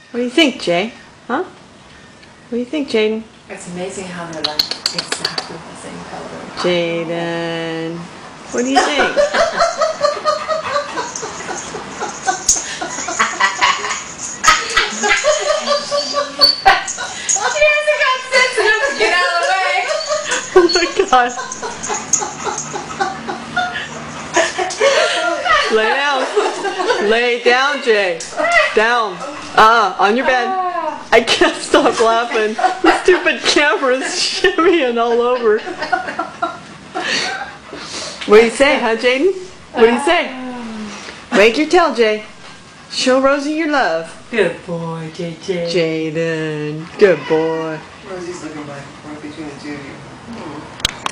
What do you think, Jay? Huh? What do you think, Jaden? It's amazing how they're like exactly the same color. Jaden, what do you think? She hasn't got sense enough to get out of the way. Oh my God. Lay down. Lay down, Jay. Down. On your bed. I can't stop laughing. The stupid camera's shimmying all over. What do you say, huh, Jaden? What do you say? Wag your tail, Jay. Show Rosie your love. Good boy, JJ. Jaden. Good boy. Rosie's looking like right between the two of you.